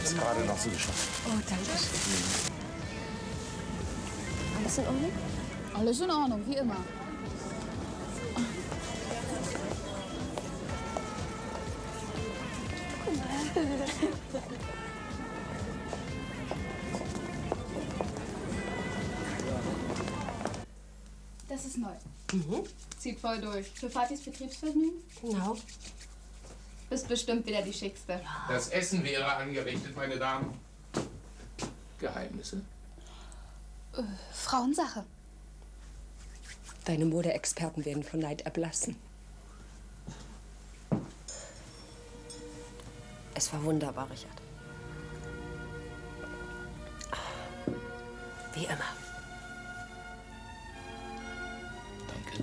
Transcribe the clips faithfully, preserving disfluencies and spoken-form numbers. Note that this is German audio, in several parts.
es gerade noch so geschafft. Oh, danke schön. Alles in Ordnung? Alles in Ordnung, wie immer. Das ist neu. Mhm. Zieht voll durch. Für Fatihs Betriebsvergnügen? Genau. Bist bestimmt wieder die Schickste. Das Essen wäre angerichtet, meine Damen. Geheimnisse? Äh, Frauensache. Deine Modeexperten werden von Neid erblassen. Es war wunderbar, Richard. Wie immer. Danke.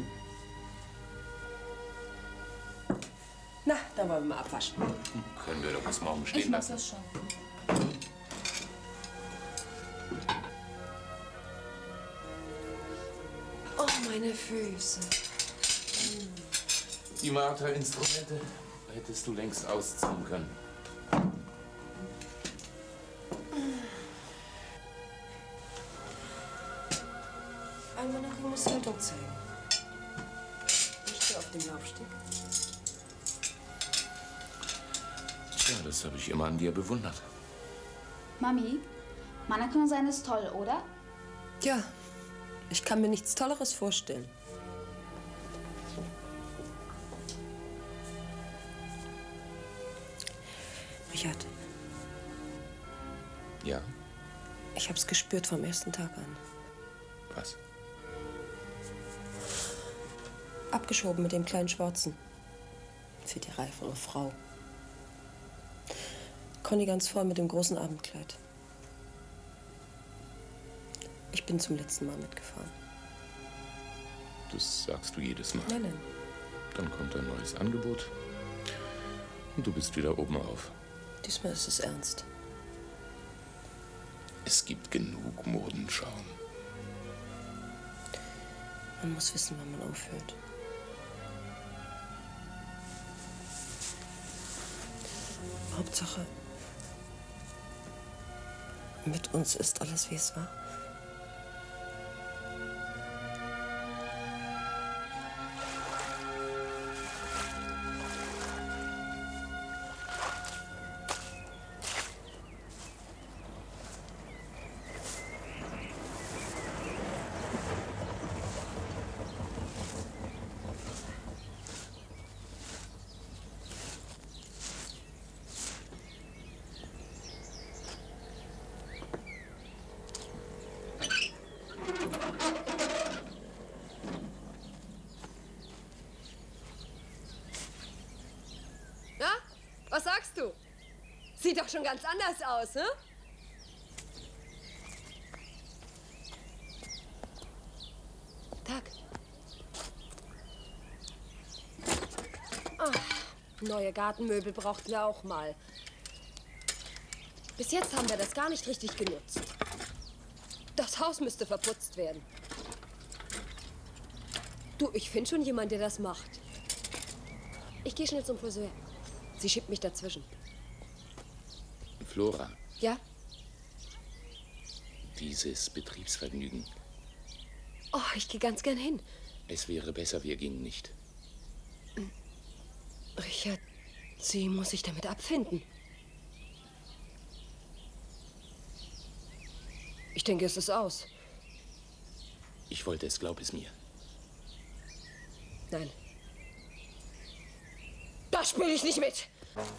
Na, dann wollen wir mal abwaschen. Können wir doch bis morgen stehen Ich mach lassen. das schon. Oh, meine Füße. Die Martha-Instrumente hättest du längst ausziehen können. Einmal nach muss Haltung zeigen. Nicht so auf dem Laufsteg. Ja, das habe ich immer an dir bewundert. Mami, Mannequin sein ist toll, oder? Ja, ich kann mir nichts Tolleres vorstellen. Richard. Ja? Ich hab's gespürt vom ersten Tag an. Was? Abgeschoben mit dem kleinen Schwarzen. Für die reifere Frau. Conny ganz voll mit dem großen Abendkleid. Ich bin zum letzten Mal mitgefahren. Das sagst du jedes Mal. Nein, nein. Dann kommt ein neues Angebot und du bist wieder oben auf. Diesmal ist es ernst. Es gibt genug Modenschauen. Man muss wissen, wann man aufhört. Hauptsache, mit uns ist alles, wie es war. Was sagst du? Sieht doch schon ganz anders aus, ne? Tag. Ach, neue Gartenmöbel brauchten wir auch mal. Bis jetzt haben wir das gar nicht richtig genutzt. Das Haus müsste verputzt werden. Du, ich finde schon jemanden, der das macht. Ich gehe schnell zum Friseur. Sie schiebt mich dazwischen. Flora. Ja? Dieses Betriebsvergnügen. Oh, ich gehe ganz gern hin. Es wäre besser, wir gingen nicht. Richard, sie muss sich damit abfinden. Ich denke, es ist aus. Ich wollte es, glaub es mir. Nein. Da spiele ich nicht mit.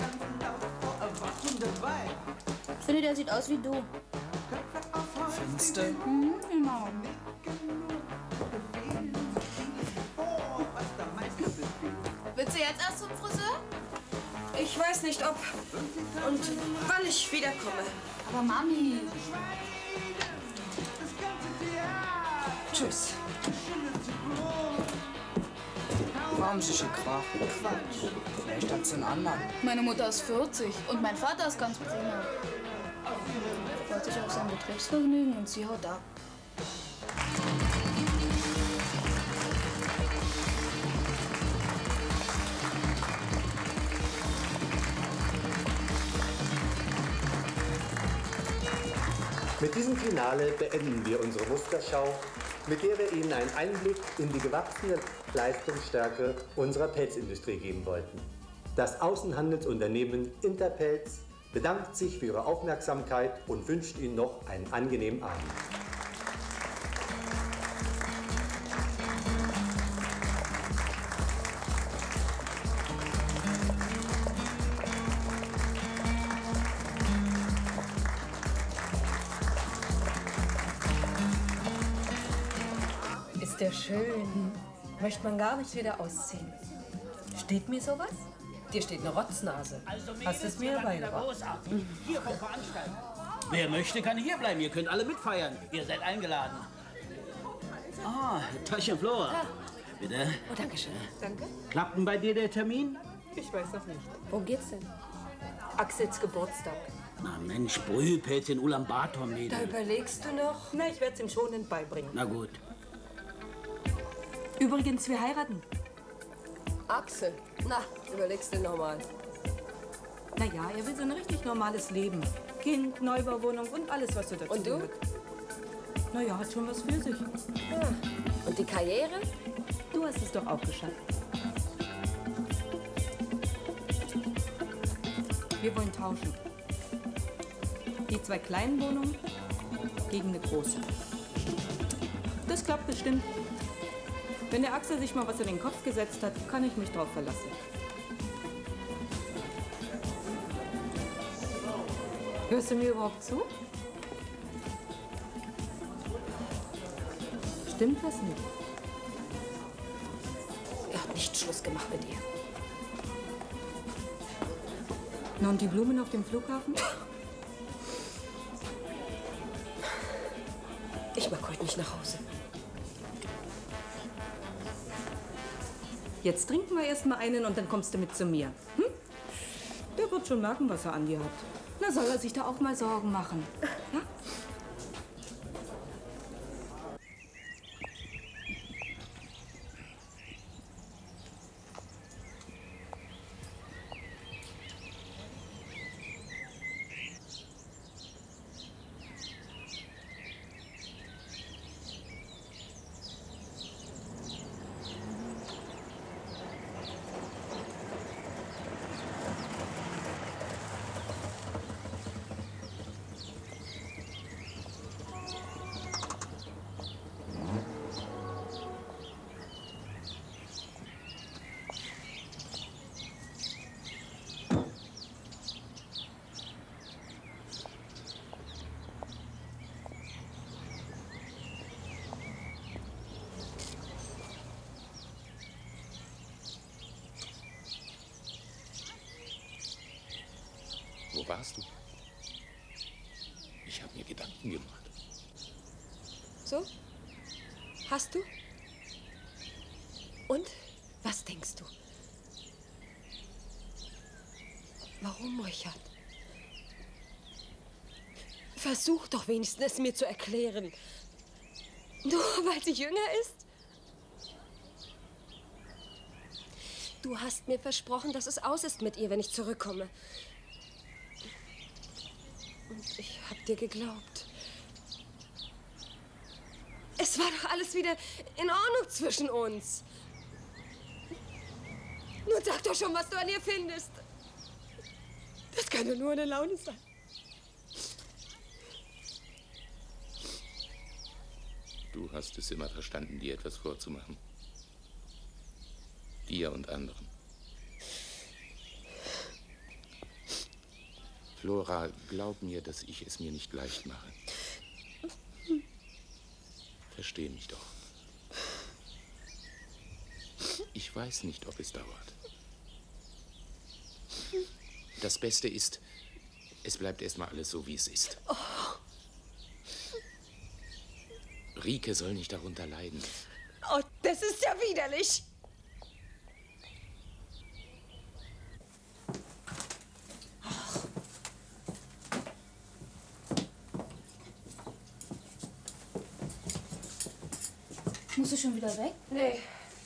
Ich finde, der sieht aus wie du. Findest du? Mhm, genau. Willst du jetzt erst zum Friseur? Ich weiß nicht, ob und wann ich wiederkomme. Aber Mami. Tschüss. Warum sich hier Krach? Quatsch. Vielleicht hat's einen anderen. Meine Mutter ist vierzig und mein Vater ist ganz prima. Freut sich auf sein Betriebsvergnügen und sie haut ab. Mit diesem Finale beenden wir unsere Musterschau, mit der wir Ihnen einen Einblick in die gewachsene Leistungsstärke unserer Pelzindustrie geben wollten. Das Außenhandelsunternehmen Interpelz bedankt sich für Ihre Aufmerksamkeit und wünscht Ihnen noch einen angenehmen Abend. Ist der schön. Möchte man gar nicht wieder ausziehen. Steht mir sowas? Dir steht eine Rotznase. Hast es mir beigebracht. Großartig. Hier vom Veranstalter. Wer möchte, kann hier bleiben. Ihr könnt alle mitfeiern. Ihr seid eingeladen. Ah, Taschen Flora. Ah. Bitte. Oh, danke schön. Danke. Klappt denn bei dir der Termin? Ich weiß noch nicht. Worum geht's denn? Axels Geburtstag. Na Mensch, Brühlpelz in Ulaanbaatar, Mädel. Da überlegst du noch? Na, ich werde es ihm schonend beibringen. Na gut. Übrigens, wir heiraten. Axel, na, überlegst du noch mal. Naja, er will so ein richtig normales Leben. Kind, Neubauwohnung und alles, was so dazu Und du? gehört. Naja, hat schon was für sich. Ja. Und die Karriere? Du hast es doch auch geschafft. Wir wollen tauschen. Die zwei kleinen Wohnungen gegen eine große. Das klappt bestimmt. Wenn der Axel sich mal was in den Kopf gesetzt hat, kann ich mich drauf verlassen. Hörst du mir überhaupt zu? Stimmt das nicht? Er hat nicht Schluss gemacht mit dir. Na, und die Blumen auf dem Flughafen? Ich mag heute nicht nach Hause. Jetzt trinken wir erst mal einen und dann kommst du mit zu mir. Hm? Der wird schon merken, was er an dir hat. Na, soll er sich da auch mal Sorgen machen? Ja? Wo warst du? Ich habe mir Gedanken gemacht. So? Hast du? Und? Was denkst du? Warum, Richard? Versuch doch wenigstens, es mir zu erklären. Nur weil sie jünger ist? Du hast mir versprochen, dass es aus ist mit ihr, wenn ich zurückkomme. Und ich hab dir geglaubt. Es war doch alles wieder in Ordnung zwischen uns. Nun sag doch schon, was du an ihr findest. Das kann doch nur eine Laune sein. Du hast es immer verstanden, dir etwas vorzumachen. Dir und anderen. Flora, glaub mir, dass ich es mir nicht leicht mache. Versteh mich doch. Ich weiß nicht, ob es dauert. Das Beste ist, es bleibt erstmal alles so, wie es ist. Oh. Rike soll nicht darunter leiden. Oh, das ist ja widerlich. Musst du schon wieder weg? Nee.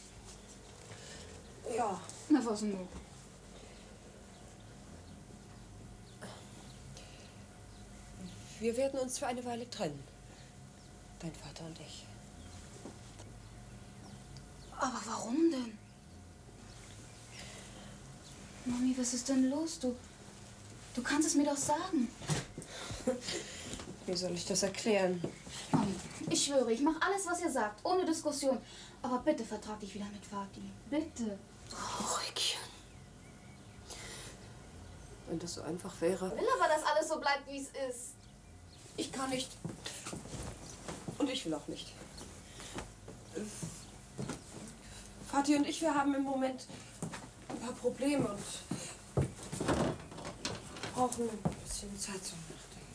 Ja. Na, was denn? wir werden uns für eine Weile trennen. Dein Vater und ich. Aber warum denn? Mami, was ist denn los? Du, du kannst es mir doch sagen. Wie soll ich das erklären? Mami, ich schwöre, ich mache alles, was ihr sagt, ohne Diskussion. Aber bitte vertrag dich wieder mit Vati. Bitte. Oh, Rickchen. Wenn das so einfach wäre. Ich will aber, dass alles so bleibt, wie es ist. Ich kann nicht. Und ich will auch nicht. Vati und ich, wir haben im Moment ein paar Probleme und brauchen ein bisschen Zeit zum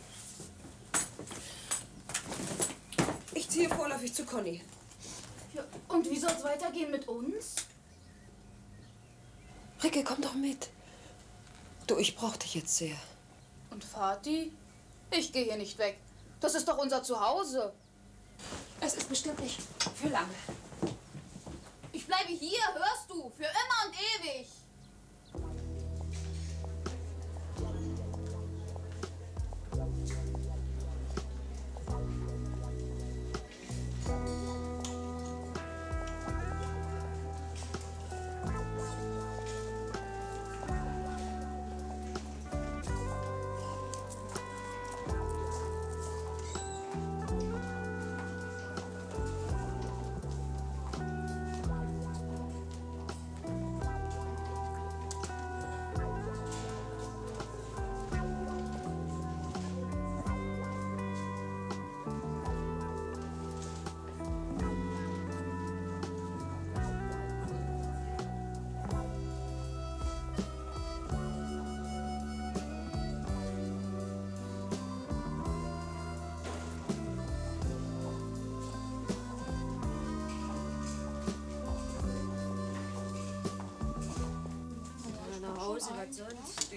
Nachdenken. Ich ziehe vorläufig zu Conny. Ja, und wie soll es weitergehen mit uns? Ricke, komm doch mit. Du, ich brauch dich jetzt sehr. Und Vati? Ich gehe hier nicht weg. Das ist doch unser Zuhause. Es ist bestimmt nicht für lange. Ich bleibe hier, hörst du? Für immer und ewig. Hause, was sonst?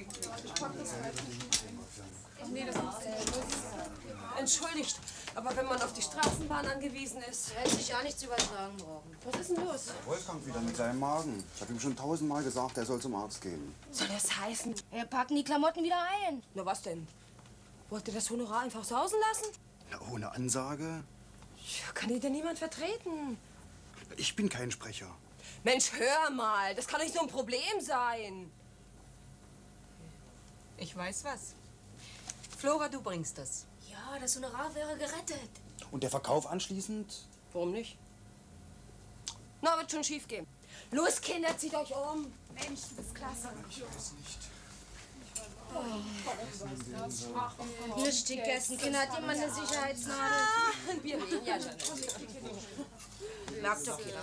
Nee, das ist Entschuldigt, aber wenn man auf die Straßenbahn angewiesen ist... hätte sich ja nichts übertragen brauchen. Was ist denn los? Wolfgang wieder mit seinem Magen. Ich habe ihm schon tausendmal gesagt, er soll zum Arzt gehen. Soll das heißen? Wir packen die Klamotten wieder ein. Na was denn? Wollt ihr das Honorar einfach sausen lassen? Na, ohne Ansage? Ja, kann dir denn niemand vertreten? Ich bin kein Sprecher. Mensch, hör mal, das kann nicht so ein Problem sein. Ich weiß was. Flora, du bringst das. Ja, das Honorar wäre gerettet. Und der Verkauf anschließend? Warum nicht? Na, wird schon schief gehen. Los, Kinder, zieht euch um. Mensch, das ist klasse. Ich weiß nicht. Oh. Lustig, Kerstin. Kinder, hat jemand eine Sicherheitsnadel? Ah, wir reden ja, Janet. Merkt doch jeder.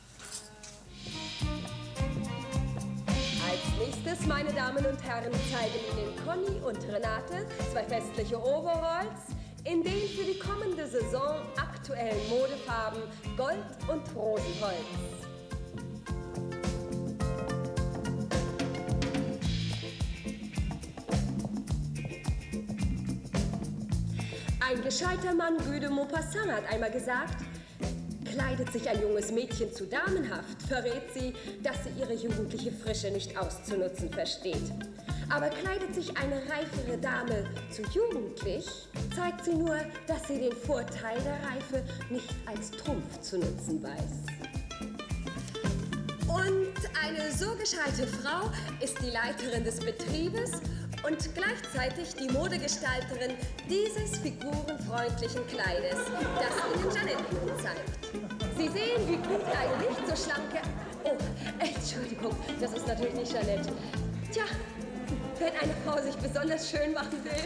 Als nächstes, meine Damen und Herren, zeigen Ihnen Conny und Renate zwei festliche Overalls in den für die kommende Saison aktuellen Modefarben Gold und Rosenholz. Ein gescheiter Mann, Guy de Maupassant, hat einmal gesagt: Kleidet sich ein junges Mädchen zu damenhaft, verrät sie, dass sie ihre jugendliche Frische nicht auszunutzen versteht. Aber kleidet sich eine reifere Dame zu jugendlich, zeigt sie nur, dass sie den Vorteil der Reife nicht als Trumpf zu nutzen weiß. Und eine so gescheite Frau ist die Leiterin des Betriebes und gleichzeitig die Modegestalterin dieses figurenfreundlichen Kleides, das Ihnen Janette nun zeigt. Sie sehen, wie gut eine nicht so schlanke... Oh, Entschuldigung, das ist natürlich nicht Janette. Tja, wenn eine Frau sich besonders schön machen will...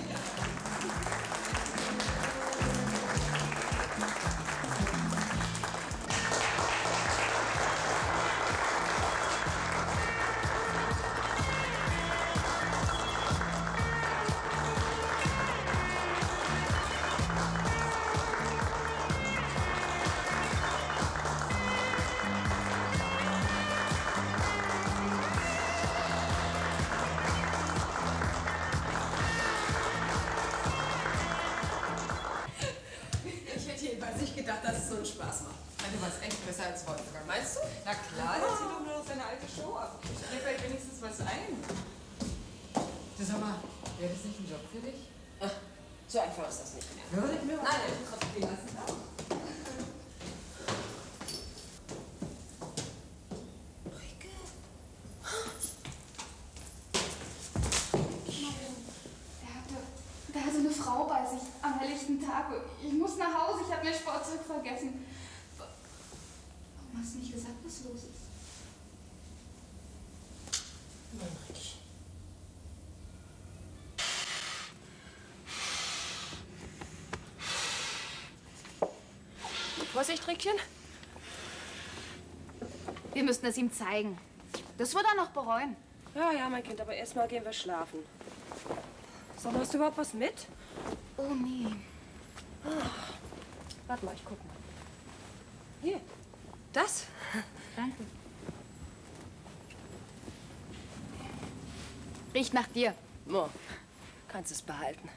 Du warst echt besser als Wolfgang. Meinst du? Na klar, der zieht doch nur noch seine alte Show ab. Dir fällt wenigstens was ein. Du, sag mal, wäre das nicht ein Job für dich? Ach, So einfach ist das nicht mehr. Würde ich mir nein, ich lassen. Der hatte eine Frau bei sich am helllichten Tag. Ich muss nach Hause, ich habe mein Sportzeug vergessen. Warum hast du nicht gesagt, was los ist? Vorsicht, Rickchen. Wir müssten es ihm zeigen. Das wird er noch bereuen. Ja, ja, mein Kind, aber erstmal gehen wir schlafen. Sag mal, hast du überhaupt was mit? Oh, nee. Ach, warte mal, ich guck mal. Hier. Das? Danke. Riecht nach dir. Mo, kannst es behalten.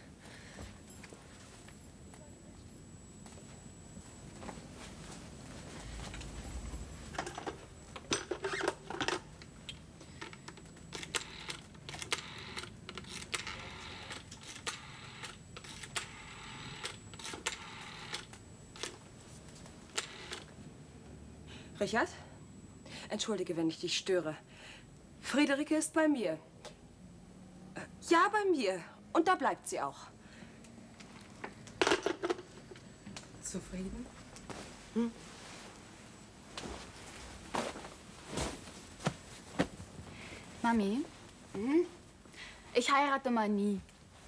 Richard? Entschuldige, wenn ich dich störe. Friederike ist bei mir. Äh, Ja, bei mir. Und da bleibt sie auch. Zufrieden? Hm? Mami, Hm? ich heirate mal nie.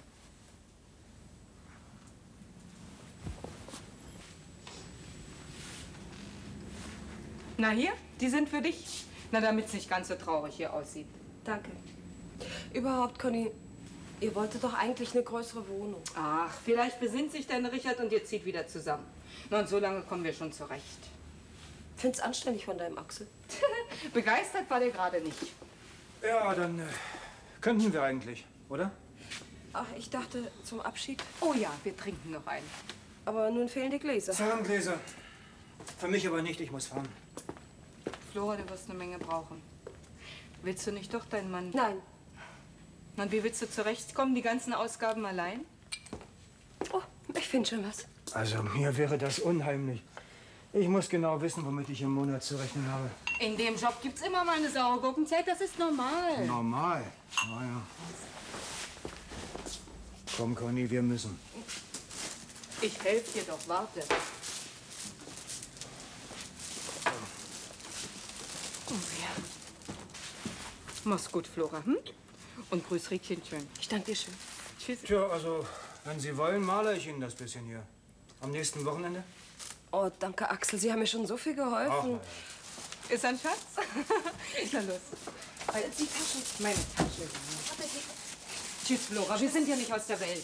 Na hier, die sind für dich. Na, damit es nicht ganz so traurig hier aussieht. Danke. Überhaupt, Conny, ihr wolltet doch eigentlich eine größere Wohnung. Ach, vielleicht besinnt sich dein Richard und ihr zieht wieder zusammen. Na, und so lange kommen wir schon zurecht. Find's anständig von deinem Axel. Begeistert war der gerade nicht. Ja, dann äh, könnten wir eigentlich, oder? Ach, ich dachte zum Abschied. Oh ja, wir trinken noch einen. Aber nun fehlen die Gläser. Zahlengläser. Für mich aber nicht, ich muss fahren. Flora, du wirst eine Menge brauchen. Willst du nicht doch deinen Mann? Nein. Und wie willst du zurechtkommen, die ganzen Ausgaben allein? Oh, ich finde schon was. Also, mir wäre das unheimlich. Ich muss genau wissen, womit ich im Monat zu rechnen habe. In dem Job gibt's immer mal eine saure Gurkenzeit, das ist normal. Normal? Naja. Komm, Conny, wir müssen. Ich helfe dir doch, warte. Oh ja. Mach's gut, Flora, hm? Und grüß Riekchen schön. Ich danke dir schön. Tschüss. Tja, also, wenn Sie wollen, male ich Ihnen das bisschen hier. Am nächsten Wochenende? Oh, danke, Axel. Sie haben mir schon so viel geholfen. Ach, Ist ein Schatz? Na los. Die Taschen. Meine Tasche. Tschüss, Flora. Wir sind ja nicht aus der Welt.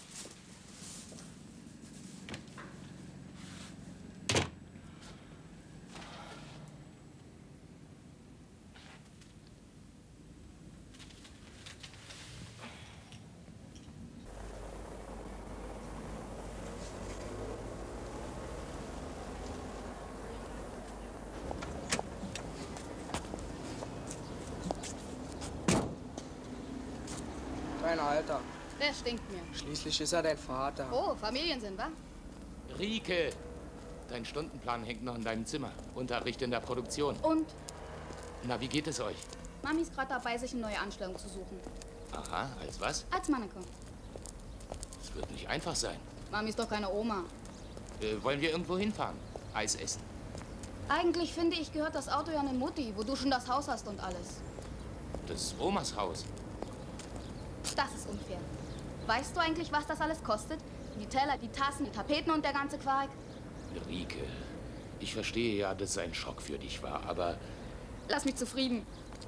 Dein Alter. Der stinkt mir. Schließlich ist er dein Vater. Oh, Familiensinn, wa? Rieke, dein Stundenplan hängt noch in deinem Zimmer. Unterricht in der Produktion. Und? Na, wie geht es euch? Mami ist gerade dabei, sich eine neue Anstellung zu suchen. Aha, als was? Als Mannequin. Es wird nicht einfach sein. Mami ist doch keine Oma. Äh, wollen wir irgendwo hinfahren? Eis essen? Eigentlich finde ich, gehört das Auto ja eine Mutti, wo du schon das Haus hast und alles. Das ist Omas Haus. Das ist unfair. Weißt du eigentlich, was das alles kostet? Die Teller, die Tassen, die Tapeten und der ganze Quark? Rieke, ich verstehe ja, dass es ein Schock für dich war, aber... Lass mich zufrieden.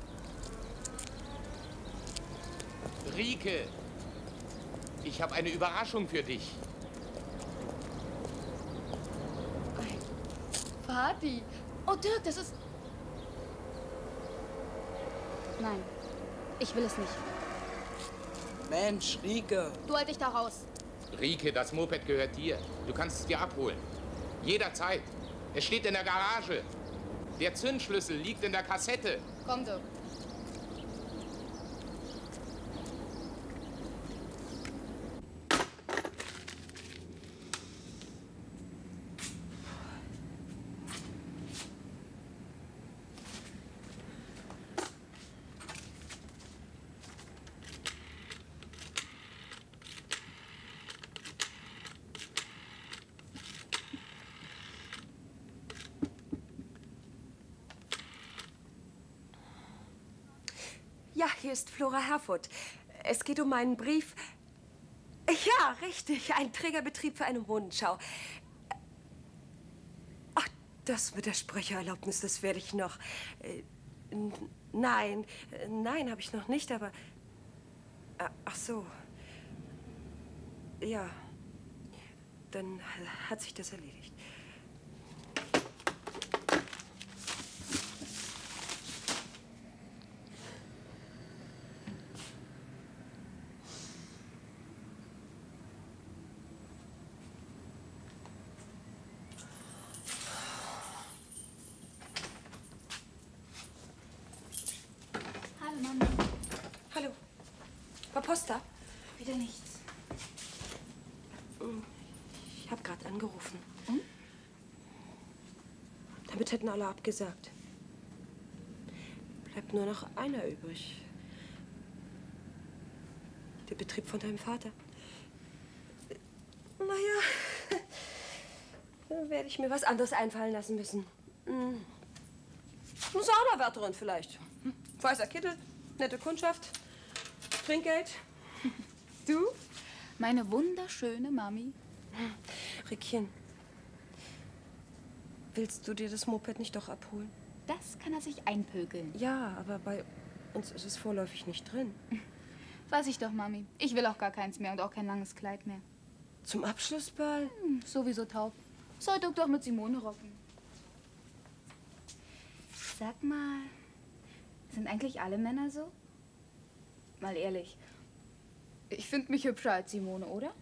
Rieke, ich habe eine Überraschung für dich. Party. Oh, Dirk, das ist... Nein, ich will es nicht. Mensch, Rieke. Du halt dich da raus. Rieke, das Moped gehört dir. Du kannst es dir abholen. Jederzeit. Es steht in der Garage. Der Zündschlüssel liegt in der Kassette. Komm, Dirk. Ja, hier ist Flora Herfurth. Es geht um meinen Brief. Ja, richtig. Ein Trägerbetrieb für eine Modenschau. Ach, das mit der Sprechererlaubnis, das werde ich noch. Äh, nein, nein, habe ich noch nicht, aber... Ach so. Ja. Dann hat sich das erledigt. Hallo, Mama. Hallo. War Post da? Wieder nichts. Ich habe gerade angerufen. Und? Damit hätten alle abgesagt. Bleibt nur noch einer übrig. Der Betrieb von deinem Vater. Naja, dann werde ich mir was anderes einfallen lassen müssen. Hm. Eine Saunawärterin vielleicht. Hm. Weißer Kittel, nette Kundschaft, Trinkgeld. Du? Meine wunderschöne Mami. Riekchen, willst du dir das Moped nicht doch abholen? Das kann er sich einpökeln. Ja, aber bei uns ist es vorläufig nicht drin. Weiß ich doch, Mami. Ich will auch gar keins mehr und auch kein langes Kleid mehr. Zum Abschlussball? Hm, sowieso taub. Sollte ich doch mit Simone rocken. Sag mal, sind eigentlich alle Männer so? Mal ehrlich. Ich finde mich hübscher als Simone, oder?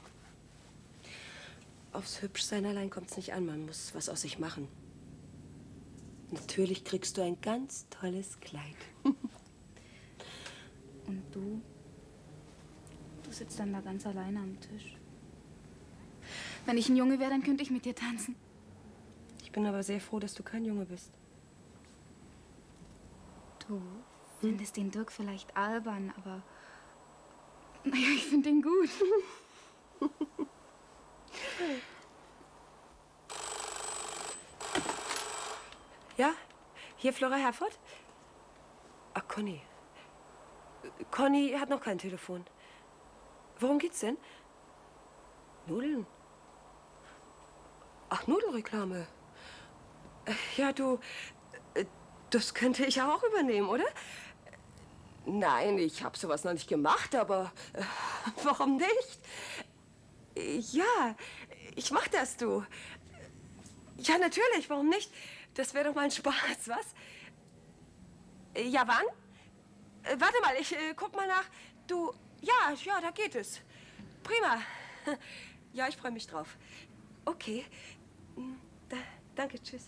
Aufs Hübschsein allein kommt es nicht an. Man muss was aus sich machen. Natürlich kriegst du ein ganz tolles Kleid. Und du? Du sitzt dann da ganz alleine am Tisch. Wenn ich ein Junge wäre, dann könnte ich mit dir tanzen. Ich bin aber sehr froh, dass du kein Junge bist. Du findest den Dirk vielleicht albern, aber... Naja, ich finde ihn gut. Ja? Hier Flora Herfurth? Ach, Conny. Conny hat noch kein Telefon. Worum geht's denn? Nudeln? Ach, Nudelreklame. Ja, du... Das könnte ich auch übernehmen, oder? Nein, ich habe sowas noch nicht gemacht, aber äh, warum nicht? Ja, ich mach das, du. Ja, natürlich, warum nicht? Das wäre doch mal ein Spaß, was? Ja, wann? Äh, warte mal, ich äh, guck mal nach. Du, ja, ja, da geht es. Prima. Ja, ich freue mich drauf. Okay. Da, danke, tschüss.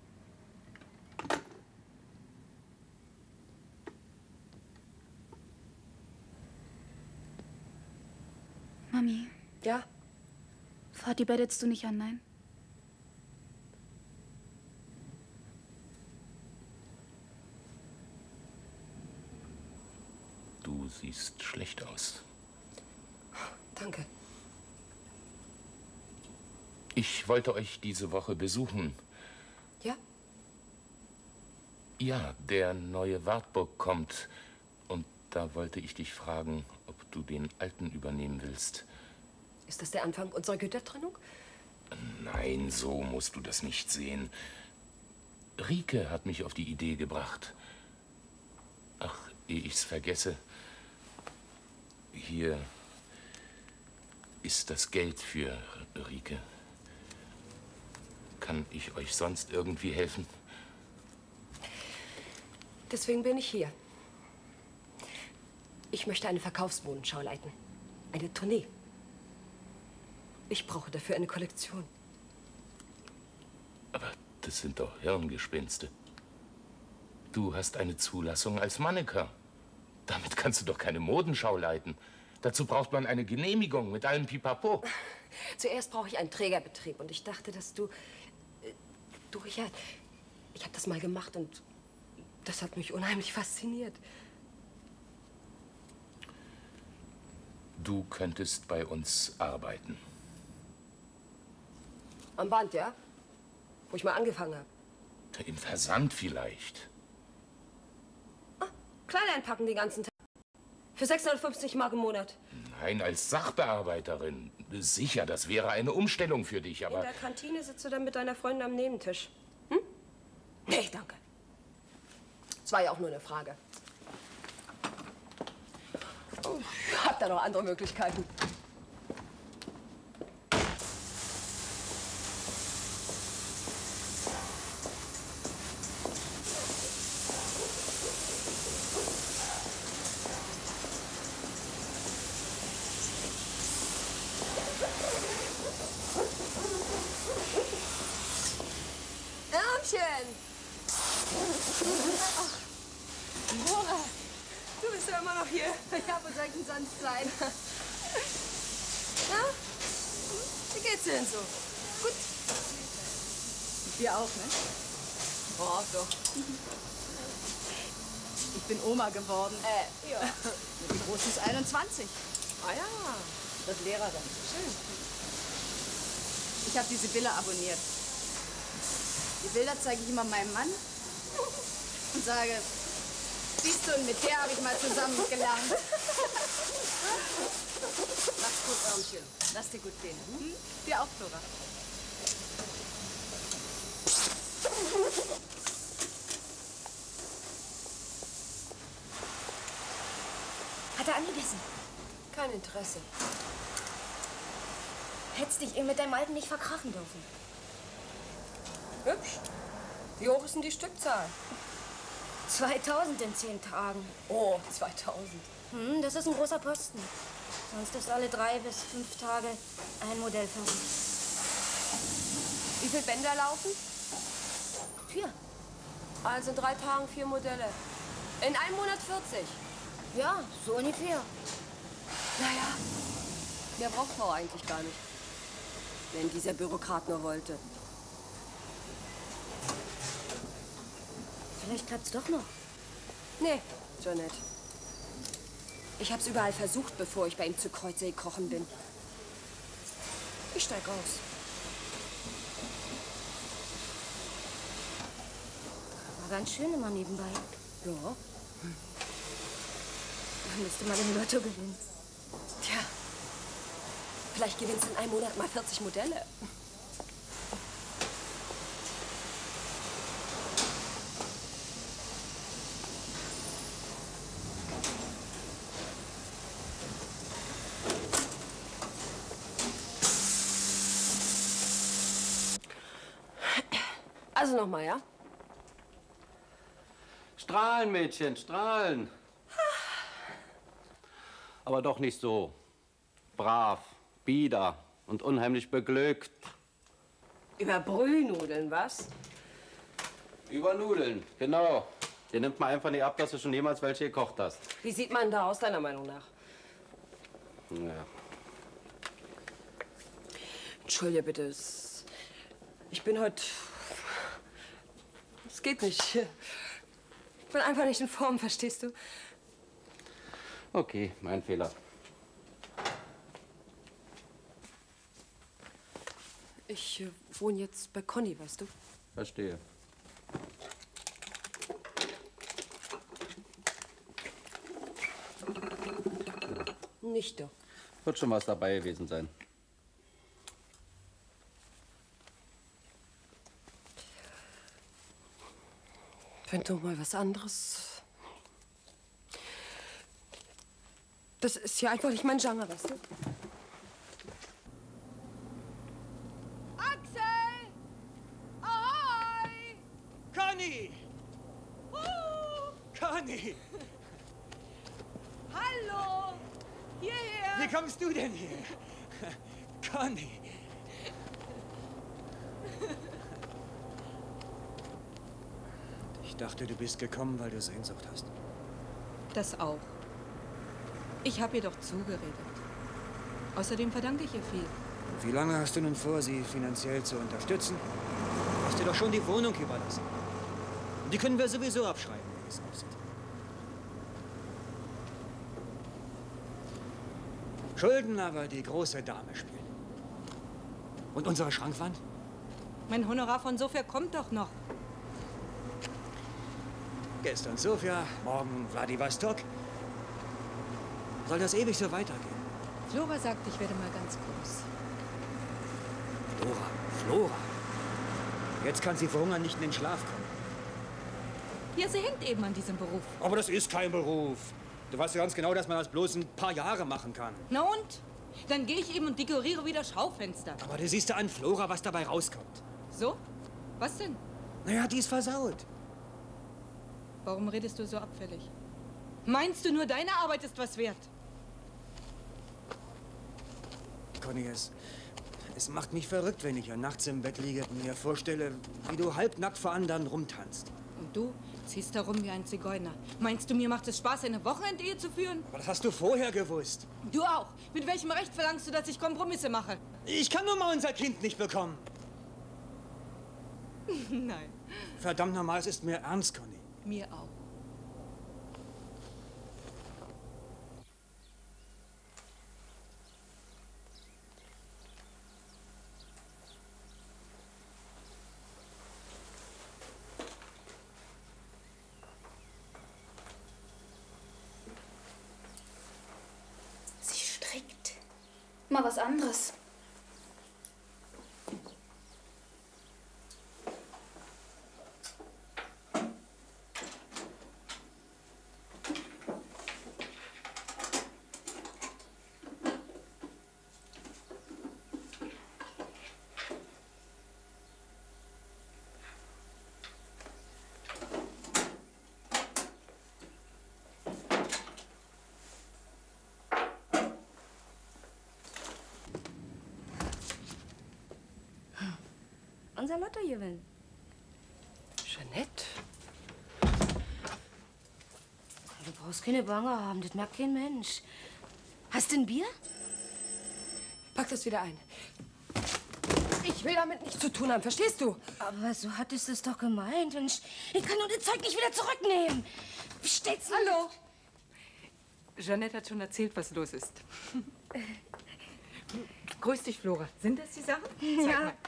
Mami. Ja? Vati bettest du nicht an, nein? Du siehst schlecht aus. Danke. Ich wollte euch diese Woche besuchen. Ja? Ja, der neue Wartburg kommt. Und da wollte ich dich fragen, ob du den alten übernehmen willst. Ist das der Anfang unserer Gütertrennung? Nein, so musst du das nicht sehen. Rieke hat mich auf die Idee gebracht. Ach, ehe ich's vergesse. Hier ist das Geld für Rieke. Kann ich euch sonst irgendwie helfen? Deswegen bin ich hier. Ich möchte eine Verkaufsmodenschau leiten. Eine Tournee. Ich brauche dafür eine Kollektion. Aber das sind doch Hirngespinste. Du hast eine Zulassung als Mannequin. Damit kannst du doch keine Modenschau leiten. Dazu braucht man eine Genehmigung mit allem Pipapo. Zuerst brauche ich einen Trägerbetrieb. Und ich dachte, dass du... Du, Richard, ich habe das mal gemacht und das hat mich unheimlich fasziniert. Du könntest bei uns arbeiten. Am Band, ja? Wo ich mal angefangen habe. Im Versand vielleicht. Kleider einpacken den ganzen Tag. Für sechshundertfünfzig Mark im Monat. Nein, als Sachbearbeiterin. Sicher, das wäre eine Umstellung für dich, aber... In der Kantine sitzt du dann mit deiner Freundin am Nebentisch. Hm? Nee, danke. Das war ja auch nur eine Frage. Oh, ich hab da noch andere Möglichkeiten. Nora, du bist ja immer noch hier. Ja, wo soll ich denn sonst sein? Na? Wie geht's dir denn so? Gut. Dir auch, ne? Oh, doch. Ich bin Oma geworden. Äh, ja. Die Große ist einundzwanzig. Ah ja. Das ist Lehrerin. Schön. Ich habe die Sibylle abonniert. Die Bilder zeige ich immer meinem Mann und sage, siehst du, und mit der habe ich mal zusammen gelernt. Mach's gut, Ärmchen. Lass dir gut gehen. Hm? Dir auch, Flora. Hat er angebissen? Kein Interesse. Hättest dich eben mit deinem Alten nicht verkrachen dürfen. Hübsch. Wie hoch ist denn die Stückzahl? zweitausend in zehn Tagen. Oh, zweitausend. Hm, das ist ein großer Posten. Sonst ist alle drei bis fünf Tage ein Modell fertig. Wie viele Bänder laufen? Vier. Also in drei Tagen vier Modelle. In einem Monat vierzig. Ja, so ungefähr. Naja, mehr braucht Frau eigentlich gar nicht. Wenn dieser Bürokrat nur wollte. Vielleicht klappt's doch noch. Nee, Jeanette. Ich hab's überall versucht, bevor ich bei ihm zu Kreuze gekrochen bin. Ich steig aus. War ganz schön immer nebenbei. Ja. Dann müsste man im Lotto gewinnen. Tja, vielleicht gewinnst du in einem Monat mal vierzig Modelle. Also nochmal, ja? Strahlen, Mädchen, strahlen. Aber doch nicht so. Brav, bieder und unheimlich beglückt. Über Brühnudeln, was? Über Nudeln, genau. Dir nimmt man einfach nicht ab, dass du schon jemals welche gekocht hast. Wie sieht man da aus, deiner Meinung nach? Ja. Entschuldige bitte, es- ich bin heute... Es geht nicht. Ich bin einfach nicht in Form, verstehst du? Okay, mein Fehler. Ich äh, wohne jetzt bei Conny, weißt du? Verstehe. Nicht doch. Wird schon was dabei gewesen sein. Wenn du mal was anderes... Das ist ja einfach nicht mein Genre, weißt du? Axel! Ahoi! Conny! Conny! Hallo! Hierher! Wie kommst du denn hier? Conny! Ich dachte, du bist gekommen, weil du Sehnsucht hast. Das auch. Ich habe ihr doch zugeredet. Außerdem verdanke ich ihr viel. Und wie lange hast du nun vor, sie finanziell zu unterstützen? Du hast dir doch schon die Wohnung überlassen. Und die können wir sowieso abschreiben, wie es aussieht. Schulden aber die große Dame spielen. Und unsere Schrankwand? Mein Honorar von Sophia kommt doch noch. Gestern Sofia, morgen Vladivostok. Soll das ewig so weitergehen? Flora sagt, ich werde mal ganz groß. Flora, Flora. Jetzt kann sie vor Hunger nicht in den Schlaf kommen. Ja, sie hängt eben an diesem Beruf. Aber das ist kein Beruf. Du weißt ja ganz genau, dass man das bloß ein paar Jahre machen kann. Na und? Dann gehe ich eben und dekoriere wieder Schaufenster. Aber du siehst ja an Flora, was dabei rauskommt. So? Was denn? Naja, die ist versaut. Warum redest du so abfällig? Meinst du, nur deine Arbeit ist was wert? Conny, es, es macht mich verrückt, wenn ich ja nachts im Bett liege und mir vorstelle, wie du halbnackt vor anderen rumtanzt. Und du ziehst herum wie ein Zigeuner. Meinst du, mir macht es Spaß, eine Wochenendehe zu führen? Aber das hast du vorher gewusst. Du auch. Mit welchem Recht verlangst du, dass ich Kompromisse mache? Ich kann nun mal unser Kind nicht bekommen. Nein. Verdammt nochmal, es ist mir ernst, Conny. Mir auch. Sie strickt. Mal was anderes. Unser Lottogewinn. Jeanette? Du brauchst keine Bange haben, das merkt kein Mensch. Hast du ein Bier? Pack das wieder ein. Ich will damit nichts zu tun haben, verstehst du? Aber so hattest du es doch gemeint. Und ich, ich kann nur das Zeug nicht wieder zurücknehmen. Wie steht's denn? Hallo. Jeanette hat schon erzählt, was los ist. Grüß dich, Flora. Sind das die Sachen? Zeig Ja. mal.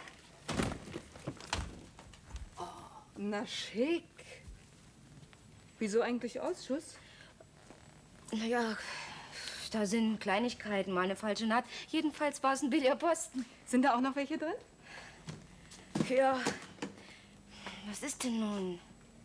Oh, na schick. Wieso eigentlich Ausschuss? Naja, da sind Kleinigkeiten, mal eine falsche Naht. Jedenfalls war es ein billiger Posten. Sind da auch noch welche drin? Ja. Was ist denn nun?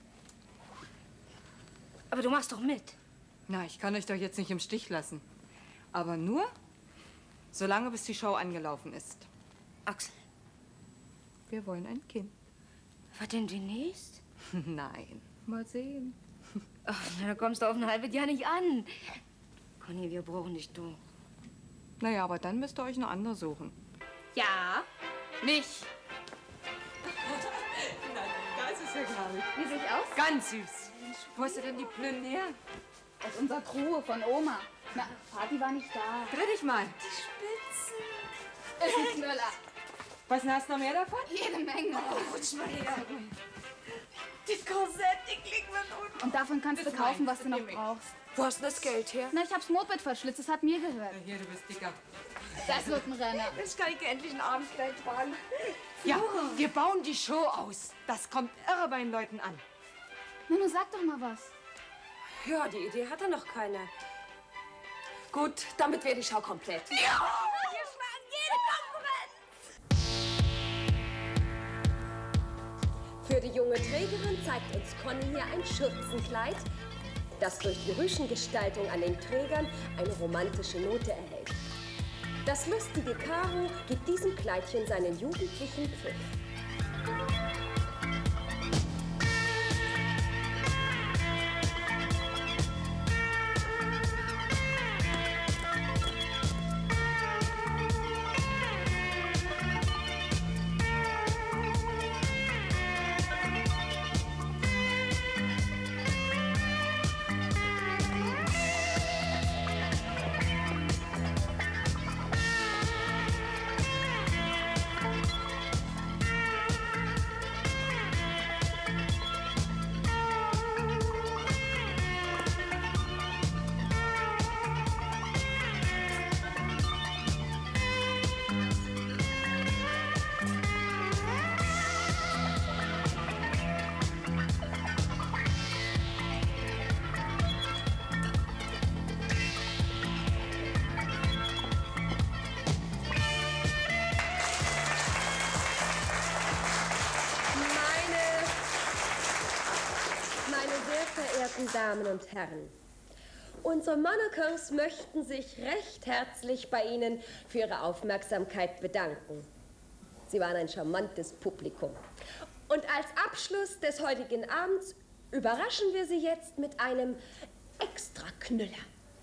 Aber du machst doch mit. Na, ich kann euch doch jetzt nicht im Stich lassen. Aber nur, solange bis die Show angelaufen ist. Axel. Wir wollen ein Kind. Was denn demnächst? Nein, mal sehen. Ach, na, da kommst du auf ein halbes Jahr nicht an. Conny, wir brauchen dich, du. Naja, aber dann müsst ihr euch eine andere suchen. Ja, mich. Nein, das ist ja gar nicht. Wie sehe ich aus? Ganz süß. Wo hast du denn die Plünnen her? Aus unserer Truhe von Oma. Na, Vati war nicht da. Dreh dich mal. Die Spitzen. Ist ein Knüller. Was, hast du noch mehr davon? Jede Menge. Oh, rutsch mal her. Das Korsett, die kriegen wir unten. Und davon kannst Das du kaufen, meins, was du das noch nehm ich. brauchst. Wo hast du das Geld her? Na, ich hab's Moped verschlitzt, das hat mir gehört. Hier, du bist dicker. Das wird ein Renner. Jetzt kann ich endlich ein Abendkleid tragen. Ja, wir bauen die Show aus. Das kommt irre bei den Leuten an. Na, nun sag doch mal was. Ja, die Idee hatte noch keiner. Gut, damit wäre die Schau komplett. Ja! Wir schlagen jede Konkurrenz! Für die junge Trägerin zeigt uns Conny hier ein Schürzenkleid, das durch die Rüschengestaltung an den Trägern eine romantische Note erhält. Das lustige Karo gibt diesem Kleidchen seinen jugendlichen Pfiff. Damen und Herren. Unsere Mannequins möchten sich recht herzlich bei Ihnen für Ihre Aufmerksamkeit bedanken. Sie waren ein charmantes Publikum. Und als Abschluss des heutigen Abends überraschen wir Sie jetzt mit einem Extraknüller.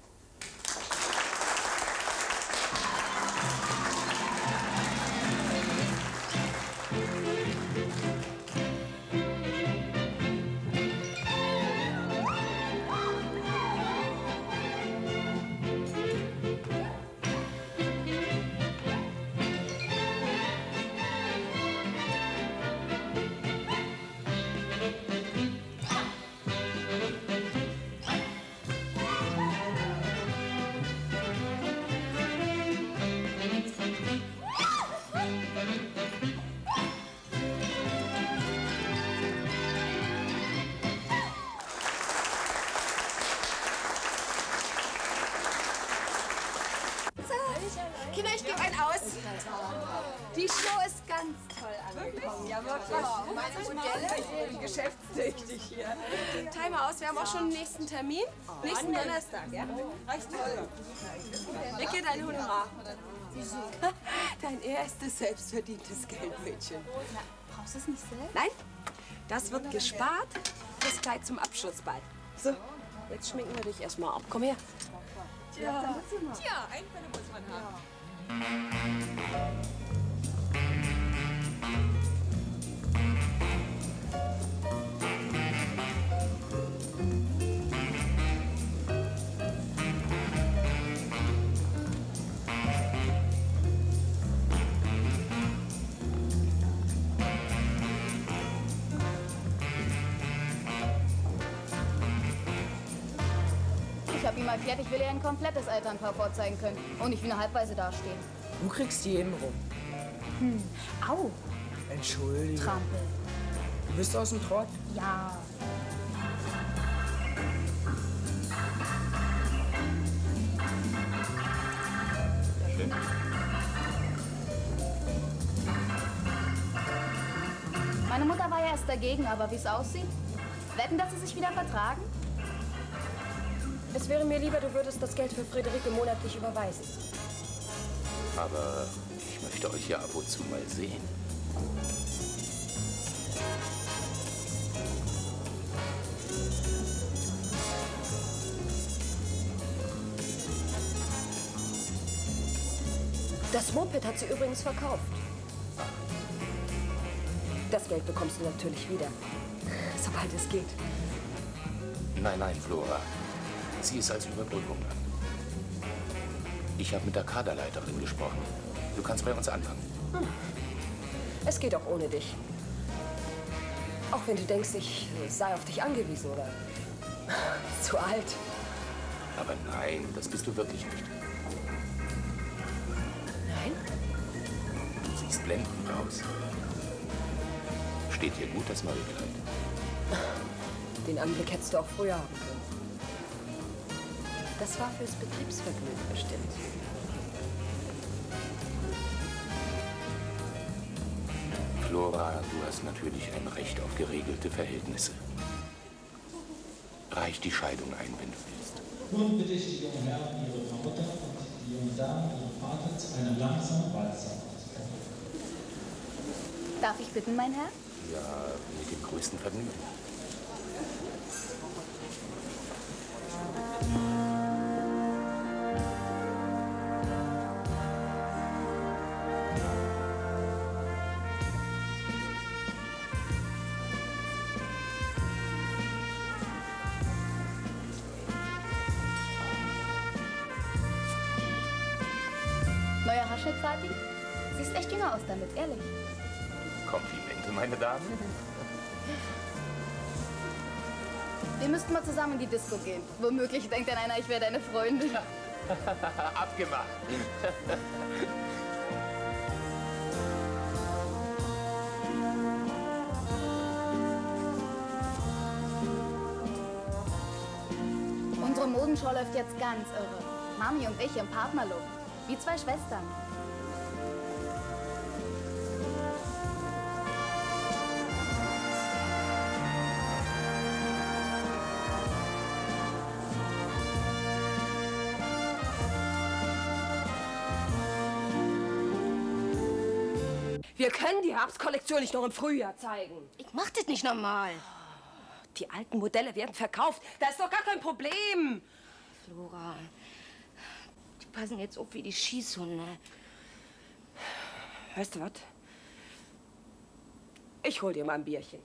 Kinder, ich gebe einen aus. Die Show ist ganz toll angekommen. Ja, wirklich. Oh, meine Modelle. Geschäftstüchtig hier. Timer aus, wir haben auch schon den nächsten Termin. Nächsten Donnerstag, ja? Recht toll. Ricke, dein Honorar. Wieso? Dein erstes selbstverdientes Geld, Mädchen. Brauchst du es nicht selbst? Nein, das wird gespart. Das Kleid zum Abschlussball. So, jetzt schminken wir dich erstmal ab. Komm her. Tja, Tja, Einfälle muss man haben. Ich habe ihm mal erklärt, ich will ihr ein komplettes Elternpaar vorzeigen können und nicht wie eine Halbweise dastehen. Du kriegst die eben rum. Hm. Au. Entschuldige. Trampel. Du bist aus dem Trott? Ja. Schön. Meine Mutter war ja erst dagegen, aber wie es aussieht, wetten, dass sie sich wieder vertragen? Es wäre mir lieber, du würdest das Geld für Friederike monatlich überweisen. Aber ich möchte euch ja ab und zu mal sehen. Das Moped hat sie übrigens verkauft. Das Geld bekommst du natürlich wieder, sobald es geht. Nein, nein, Flora. Sie ist als Überbrückung an. Ich habe mit der Kaderleiterin gesprochen. Du kannst bei uns anfangen. Hm. Es geht auch ohne dich. Auch wenn du denkst, ich sei auf dich angewiesen oder zu alt. Aber nein, das bist du wirklich nicht. Nein? Du siehst blendend aus. Steht dir gut das neue Kleid. Den Anblick hättest du auch früher haben können. Das war fürs Betriebsvergnügen bestimmt. Flora, du hast natürlich ein Recht auf geregelte Verhältnisse. Reich die Scheidung ein, wenn du willst. Nun bitte ich die jungen Herren, ihre Frau Mutter und die jungen Damen, ihren Vater zu einer langsamen Walzer aufzufordern. Darf ich bitten, mein Herr? Ja, mit dem größten Vergnügen. Neuer Haarschnitt, Vati? Siehst echt jünger aus damit, ehrlich. Komplimente, meine Damen. Wir müssten mal zusammen in die Disco gehen. Womöglich denkt dann einer, ich wäre deine Freundin. Abgemacht. Unsere Modenschau läuft jetzt ganz irre. Mami und ich im Partnerlook. Wie zwei Schwestern. Wir können die Herbstkollektion nicht noch im Frühjahr zeigen. Ich mach das nicht normal. Die alten Modelle werden verkauft. Da ist doch gar kein Problem. Flora, die passen jetzt auf wie die Schießhunde. Weißt du was? Ich hol dir mal ein Bierchen.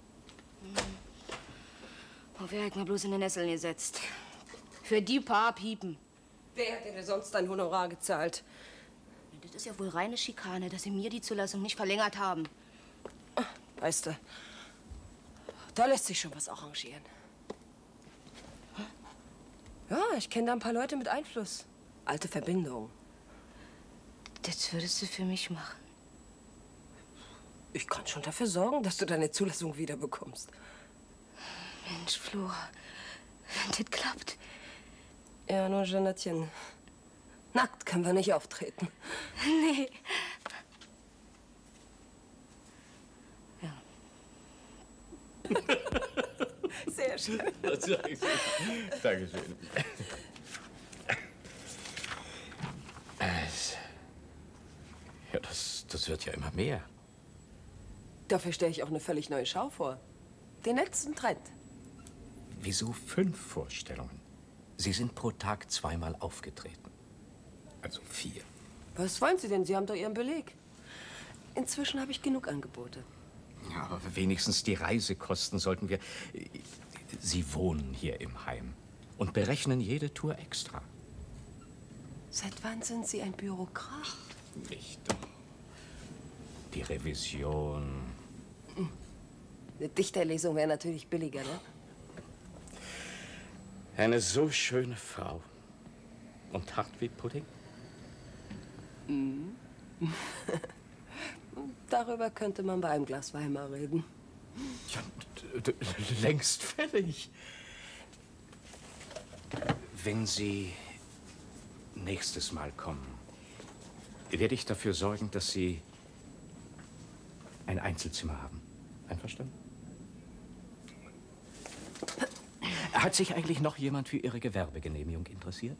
Wo wäre ich mal bloß in den Nesseln gesetzt? Für die paar Piepen. Wer hätte dir sonst dein Honorar gezahlt? Das ist ja wohl reine Schikane, dass sie mir die Zulassung nicht verlängert haben. Weißt du, da lässt sich schon was arrangieren. Ja, ich kenne da ein paar Leute mit Einfluss. Alte Verbindungen. Das würdest du für mich machen? Ich kann schon dafür sorgen, dass du deine Zulassung wiederbekommst. Mensch, Flora, wenn das klappt. Ja, nur Jeannettchen. Nackt können wir nicht auftreten. Nee. Ja. Sehr schön. Dankeschön. Ja, das, das wird ja immer mehr. Dafür stelle ich auch eine völlig neue Schau vor. Den letzten Trend. Wieso fünf Vorstellungen? Sie sind pro Tag zweimal aufgetreten. Also vier. Was wollen Sie denn? Sie haben doch Ihren Beleg. Inzwischen habe ich genug Angebote. Ja, aber wenigstens die Reisekosten sollten wir... Sie wohnen hier im Heim und berechnen jede Tour extra. Seit wann sind Sie ein Bürokrat? Nicht doch. Die Revision... Eine Dichterlesung wäre natürlich billiger, ne? Eine so schöne Frau. Und hart wie Pudding? Mhm. Darüber könnte man bei einem Glas Wein mal reden. Ja, längst fällig. Wenn Sie nächstes Mal kommen, werde ich dafür sorgen, dass Sie ein Einzelzimmer haben. Einverstanden? Hat sich eigentlich noch jemand für Ihre Gewerbegenehmigung interessiert?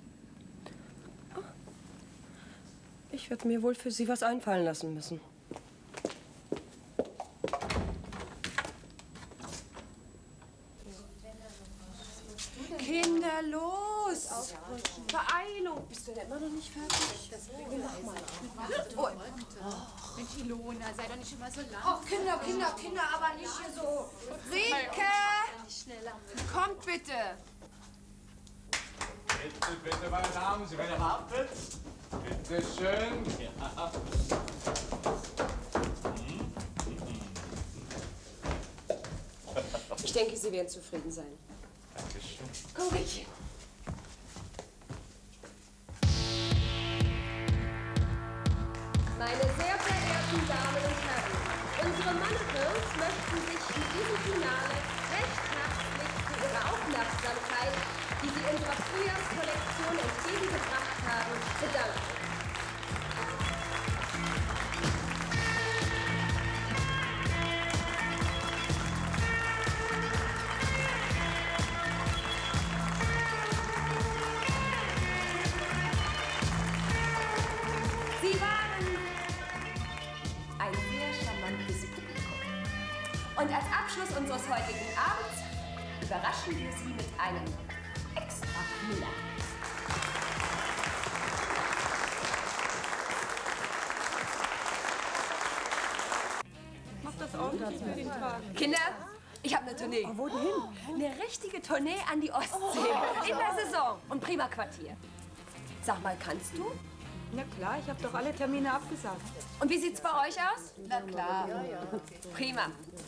Ich werde mir wohl für Sie was einfallen lassen müssen. Kinder, los! Beeilung! Bist du denn immer noch nicht fertig? Mach mal. Oh. Oh. Mensch, Ilona, sei doch nicht immer so lang. Oh, Kinder, Kinder, Kinder, aber nicht hier so. Rieke! Kommt bitte! Bitte, bitte, meine Damen, Sie werden mal Apfel. Bitte schön. Ja. Ich denke, Sie werden zufrieden sein. Dankeschön. Komm, Rieke. Meine sehr verehrten Damen und Herren, unsere Mannequins möchten sich in diesem Finale recht herzlich für ihre Aufmerksamkeit, die sie unserer Frühjahrskollektion entgegengebracht haben, bedanken. Sie waren ein sehr charmantes Publikum. Und als Abschluss unseres heutigen Abends überraschen wir Sie mit einem extra Knüller. Mach das ordentlich für den Tag. Kinder, ich habe eine Tournee. Oh, wo denn hin? Eine richtige Tournee an die Ostsee. Oh. In der Saison. Und prima Quartier. Sag mal, kannst du? Na klar, ich habe doch alle Termine abgesagt. Und wie sieht's bei euch aus? Na klar. Prima.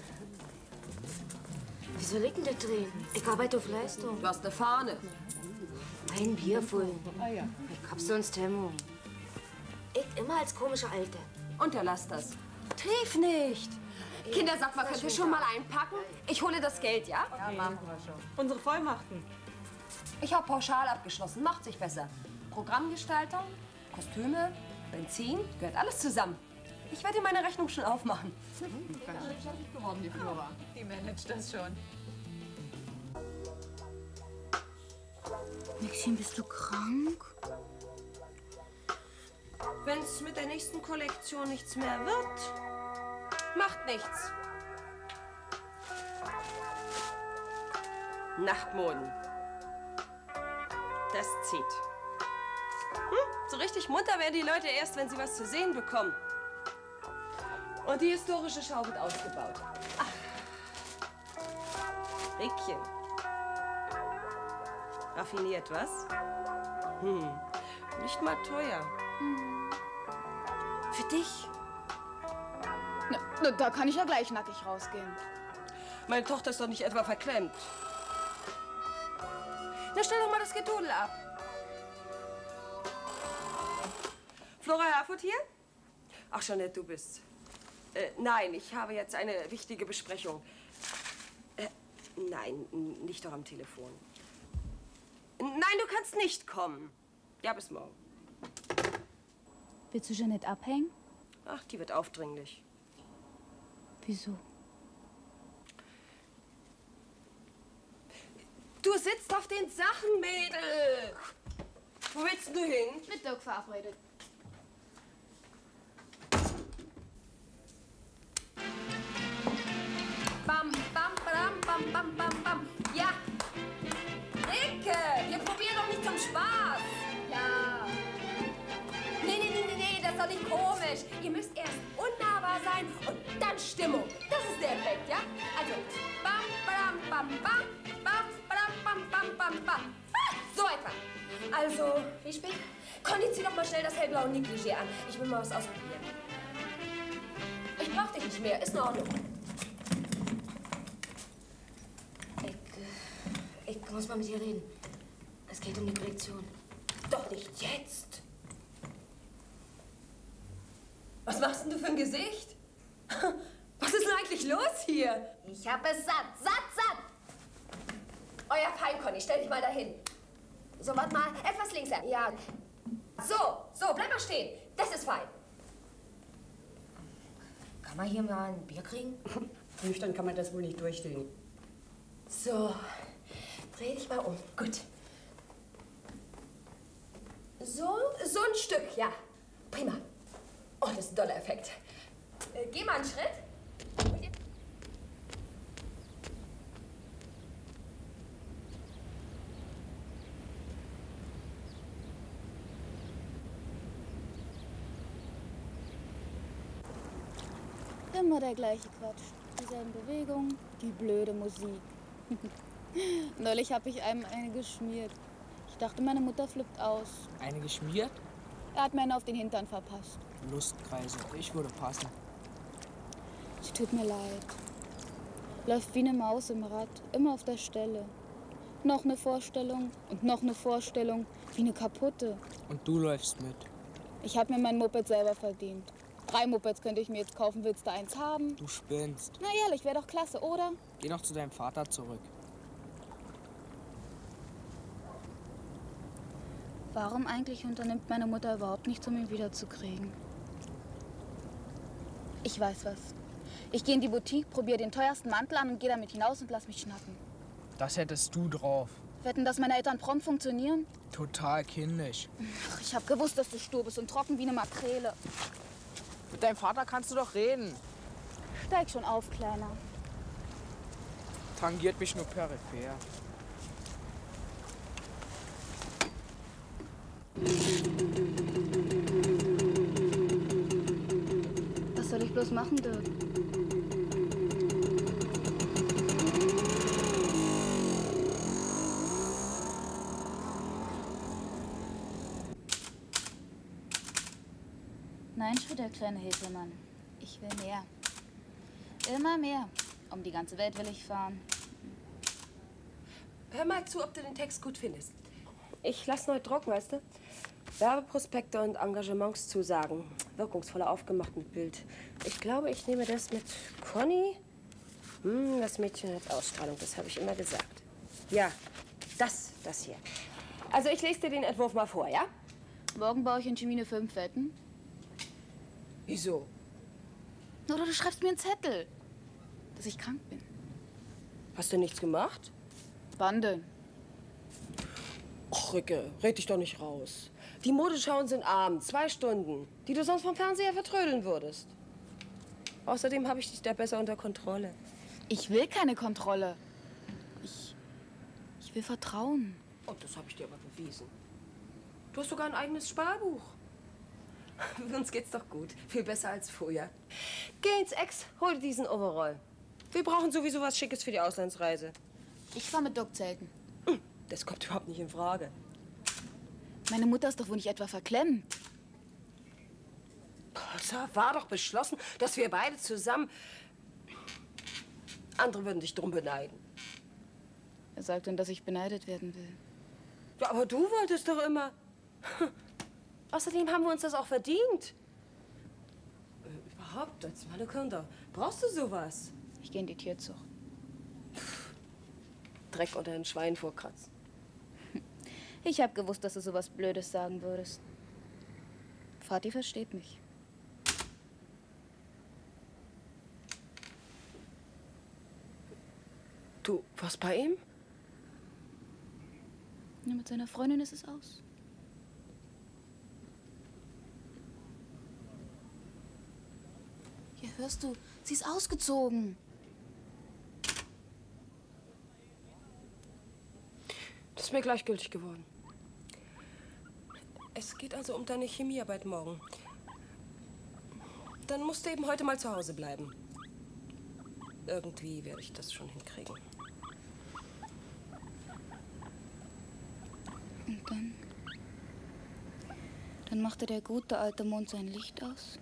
Wieso liegt denn der drehen? Ich arbeite auf Leistung. Du hast eine Fahne. Ein Bier voll. Ich hab sonst Hemmung. Ich immer als komische Alte. Unterlass das. Trief nicht. Kinder, sag mal, könnt ihr schon mal einpacken? Ich hole das Geld, ja? Ja, machen wir schon. Unsere Vollmachten. Ich habe pauschal abgeschlossen. Macht sich besser. Programmgestaltung, Kostüme, Benzin, gehört alles zusammen. Ich werde meine Rechnung schon aufmachen. Ganz schön fertig geworden, die Flora. Die managt das schon. Maxine, bist du krank? Wenn es mit der nächsten Kollektion nichts mehr wird, nichts. Nachtmoden. Das zieht. Hm? So richtig munter werden die Leute erst, wenn sie was zu sehen bekommen. Und die historische Schau wird ausgebaut. Ach. Rickchen. Raffiniert, was? Hm. Nicht mal teuer. Hm. Für dich. Na, na, da kann ich ja gleich nackig rausgehen. Meine Tochter ist doch nicht etwa verklemmt. Na, stell doch mal das Gedudel ab. Flora Herfurth hier? Ach, Jeanette, du bist. Äh, nein, ich habe jetzt eine wichtige Besprechung. Äh, nein, nicht doch am Telefon. Nein, du kannst nicht kommen. Ja, bis morgen. Willst du Jeanette abhängen? Ach, die wird aufdringlich. Wieso? Du sitzt auf den Sachen, Mädel. Wo willst du hin? Mit Dirk verabredet. Bam, bam, bam, bam, bam, bam, bam. Ja. Ricke, wir probieren doch nicht zum Spaß. Ja. Nee, nee, nee, nee, nee, das ist doch nicht komisch. Ihr müsst erst unnahbar sein und dann Stimmung. Das ist der Effekt, ja? Also, bam, bam, bam, bam, bam, bam, bam, bam, bam, bam. Ah, so etwa. Also, wie spät? Conny, zieh doch mal schnell das hellblaue Negligé an. Ich will mal was ausprobieren. Ich brauch dich nicht mehr, ist in Ordnung. Ich, ich muss mal mit dir reden. Es geht um die Kollektion. Doch nicht jetzt. Was machst denn du für ein Gesicht? Was ist denn eigentlich los hier? Ich hab es satt, satt, satt. Euer Fein, Conny, stell dich mal dahin. So, warte mal, etwas links an. Ja. So, so, bleib mal stehen. Das ist fein. Kann man hier mal ein Bier kriegen? Nüchtern kann man das wohl nicht durchstehen. So, dreh dich mal um. Gut. So, so ein Stück, ja. Prima. Oh, das ist ein toller Effekt. Äh, geh mal einen Schritt. Immer der gleiche Quatsch. Dieselben Bewegungen, die blöde Musik. Neulich habe ich einem eine geschmiert. Ich dachte, meine Mutter flippt aus. Eine geschmiert? Er hat mir eine auf den Hintern verpasst. Lustkreise. Ich würde passen. Es tut mir leid. Läuft wie eine Maus im Rad, immer auf der Stelle. Noch eine Vorstellung und noch eine Vorstellung, wie eine kaputte. Und du läufst mit. Ich habe mir mein Moped selber verdient. Drei Mopeds könnte ich mir jetzt kaufen. Willst du eins haben? Du spinnst. Na ehrlich, wäre doch klasse, oder? Geh doch zu deinem Vater zurück. Warum eigentlich unternimmt meine Mutter überhaupt nichts, um ihn wiederzukriegen? Ich weiß was. Ich gehe in die Boutique, probiere den teuersten Mantel an und gehe damit hinaus und lass mich schnappen. Das hättest du drauf. Wetten, dass meine Eltern prompt funktionieren? Total kindisch. Ach, ich habe gewusst, dass du stur bist und trocken wie eine Makrele. Mit deinem Vater kannst du doch reden. Steig schon auf, Kleiner. Tangiert mich nur peripher. Was soll ich bloß machen, Dirk? Nein, schon der kleine Hilfermann. Ich will mehr. Immer mehr. Um die ganze Welt will ich fahren. Hör mal zu, ob du den Text gut findest. Ich lass neu drucken, weißt du? Werbeprospekte und Engagementszusagen. Wirkungsvoller aufgemacht mit Bild. Ich glaube, ich nehme das mit Conny. Hm, das Mädchen hat Ausstrahlung, das habe ich immer gesagt. Ja, das, das hier. Also ich lese dir den Entwurf mal vor, ja? Morgen baue ich in Chemie eine fünf Wetten. Wieso? Oder du schreibst mir einen Zettel, dass ich krank bin. Hast du nichts gemacht? Wann denn? Och, Ricke, red dich doch nicht raus. Die Modeschauen sind abends, zwei Stunden, die du sonst vom Fernseher vertrödeln würdest. Außerdem habe ich dich da besser unter Kontrolle. Ich will keine Kontrolle. Ich, ich will Vertrauen. Und das habe ich dir aber bewiesen. Du hast sogar ein eigenes Sparbuch. Uns geht's doch gut. Viel besser als vorher. Geh ins Ex, hol dir diesen Overall. Wir brauchen sowieso was Schickes für die Auslandsreise. Ich fahr mit Doc zelten. Das kommt überhaupt nicht in Frage. Meine Mutter ist doch wohl nicht etwa verklemmt. Es war doch beschlossen, dass wir beide zusammen... Andere würden dich drum beneiden. Wer sagt denn, dass ich beneidet werden will? Ja, aber du wolltest doch immer. Außerdem haben wir uns das auch verdient. Äh, überhaupt, als meine Kinder. Brauchst du sowas? Ich gehe in die Tierzucht. Dreck unter den Schweinen vorkratzen. Ich hab gewusst, dass du sowas Blödes sagen würdest. Vati versteht mich. Du warst bei ihm? Ja, mit seiner Freundin ist es aus. Hier hörst du, sie ist ausgezogen. Das ist mir gleichgültig geworden. Es geht also um deine Chemiearbeit morgen. Dann musst du eben heute mal zu Hause bleiben. Irgendwie werde ich das schon hinkriegen. Und dann? Dann machte der gute alte Mond sein Licht aus.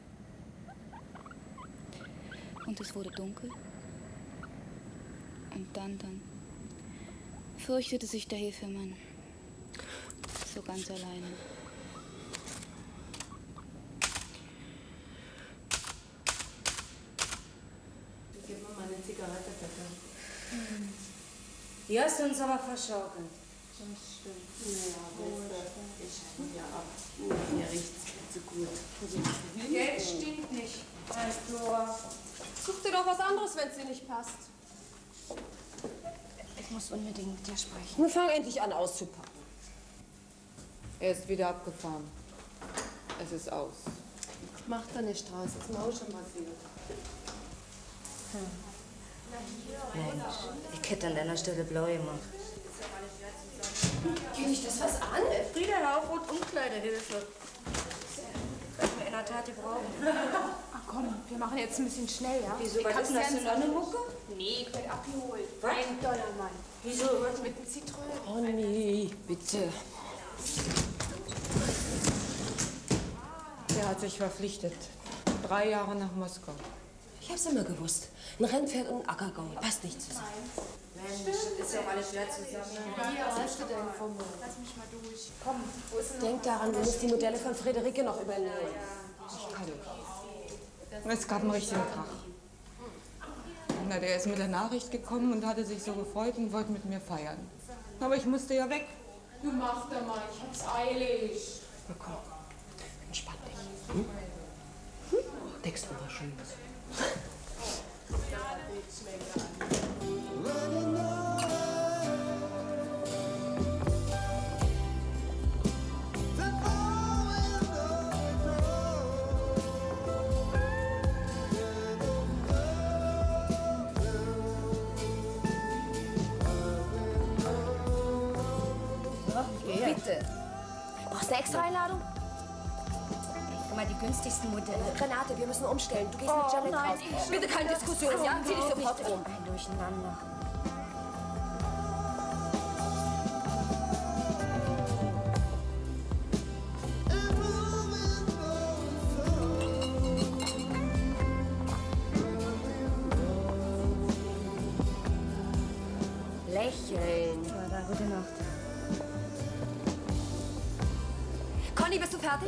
Und es wurde dunkel. Und dann, dann fürchtete sich der Hefemann. So ganz alleine. Gib mir mal eine Zigarette, bitte. Hm. Die hast du uns aber verschaukelt. Das stimmt. Ja, wir scheiden ja ab. Mir riecht's nicht so gut. Geld stinkt nicht. Weißt du, such dir doch was anderes, wenn es dir nicht passt. Ich muss unbedingt mit dir sprechen. Nun fang endlich an auszupacken. Er ist wieder abgefahren. Es ist aus. Macht er nicht draus. Das ist mir auch schon passiert. Hm. Mensch, ich hätte an deiner Stelle blau gemacht. Geht dich das was an? Frieda, hör auf und Umkleidehilfe. Das wir in der Tat gebrauchen. Ach komm, wir machen jetzt ein bisschen schnell, ja? Wieso, was ist denn das für eine Mucke? Nee, ich werd abgeholt. Ein Dollar, Mann. Wieso? Mit einem Zitrone. Oh nee, bitte. Er hat sich verpflichtet. Drei Jahre nach Moskau. Ich hab's immer gewusst. Ein Rennpferd und ein Ackergaul. Passt nicht zusammen. Mensch, das ist ja auch alles schwer zusammen. Hier, hast du deine Formel? Lass mich mal durch. Komm, wo ist denn Denk daran, du musst die Modelle von Friederike noch übernehmen. Ich kann nicht. Es gab einen richtigen Krach. Na, der ist mit der Nachricht gekommen und hatte sich so gefreut und wollte mit mir feiern. Aber ich musste ja weg. Du machst da mal, ich hab's eilig. Na komm, entspann dich. Hm? Hm? Denkst du was Schönes? Bitte. Brauchst du eine extra Einladung? Guck mal, die günstigsten Modelle. Renate, wir müssen umstellen. Du gehst Oh, mit Janet nein, raus. ich- Bitte keine Diskussion, ja? Zieh dich sofort um. Ein Durcheinander. Lächeln. Ja, dann gute Nacht. Conny, bist du fertig?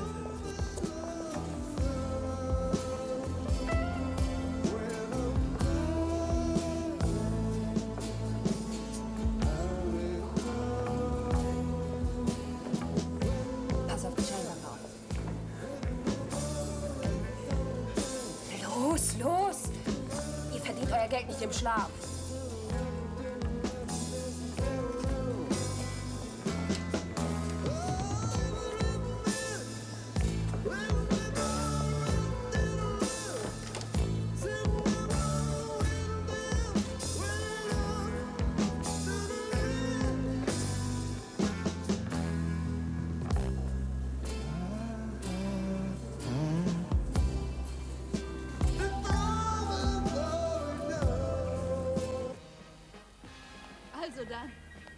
Pass auf den Scheinwerfer auf. Los, los! Ihr verdient euer Geld nicht im Schlaf.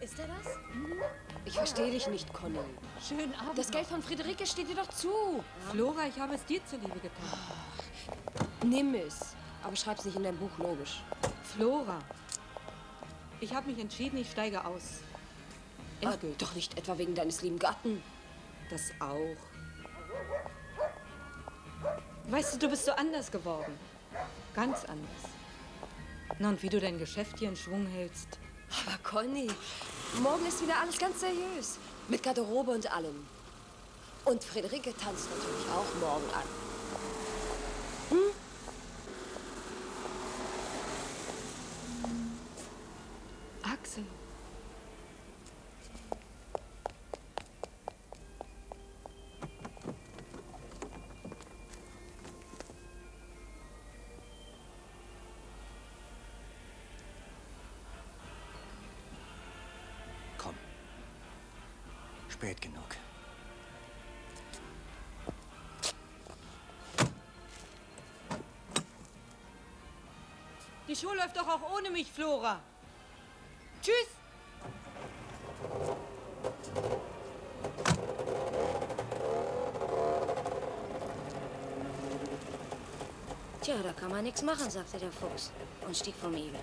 Ist er das? Ich verstehe dich nicht, Conny. Schönen Abend. Das Geld von Friederike steht dir doch zu. Flora, ich habe es dir zuliebe getan. Nimm es. Aber schreib's nicht in dein Buch, logisch. Flora, ich habe mich entschieden, ich steige aus. Ah, doch nicht etwa wegen deines lieben Gatten. Das auch. Weißt du, du bist so anders geworden. Ganz anders. Na, und wie du dein Geschäft hier in Schwung hältst. Aber Conny, morgen ist wieder alles ganz seriös. Mit Garderobe und allem. Und Friederike tanzt natürlich auch morgen an. Hm? Axel. Komm. Spät genug. Die Show läuft doch auch ohne mich, Flora. Tschüss. Tja, da kann man nichts machen, sagte der Fuchs und stieg vom Igel.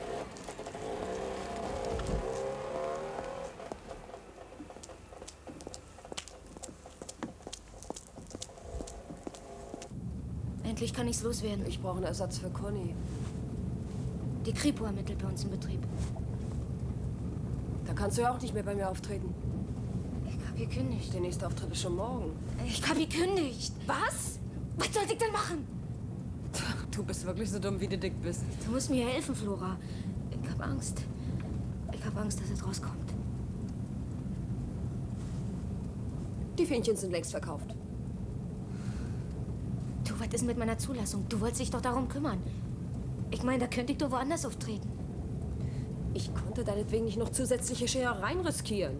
Endlich kann ich's loswerden. Ich brauche einen Ersatz für Conny. Die Kripo ermittelt bei uns im Betrieb. Da kannst du ja auch nicht mehr bei mir auftreten. Ich hab gekündigt. Der nächste Auftritt ist schon morgen. Ich hab gekündigt. Was? Was soll ich denn machen? Du bist wirklich so dumm, wie du dick bist. Du musst mir helfen, Flora. Ich hab Angst. Ich hab Angst, dass es rauskommt. Die Fähnchen sind längst verkauft. Du, was ist mit meiner Zulassung? Du wolltest dich doch darum kümmern. Ich meine, da könnte ich doch woanders auftreten. Ich konnte deinetwegen nicht noch zusätzliche Scherereien riskieren.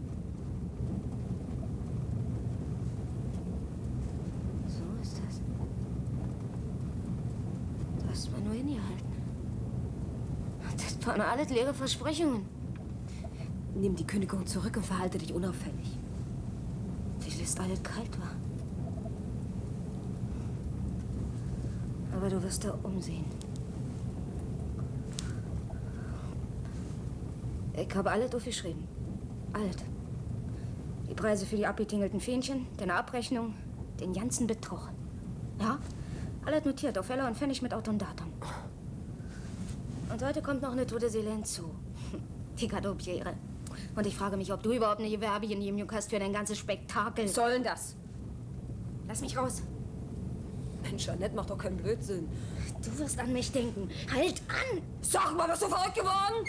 So ist das. Du hast mir nur hingehalten. Das waren alles leere Versprechungen. Nimm die Kündigung zurück und verhalte dich unauffällig. Wie lässt alles kalt war. Aber du wirst da umsehen. Ich habe alles aufgeschrieben. Alles. Die Preise für die abgetingelten Fähnchen, deine Abrechnung, den ganzen Betrug. Ja? Alles notiert, auf Heller und Pfennig mit Auto und Datum. Und heute kommt noch eine tote Seele hinzu. Die Garderobiere. Und ich frage mich, ob du überhaupt eine Gewerbegenehmigung hast für dein ganzes Spektakel. Was soll denn das? Lass mich raus. Mensch, Annette, mach doch keinen Blödsinn. Du wirst an mich denken. Halt an! Sag mal, bist du verrückt geworden?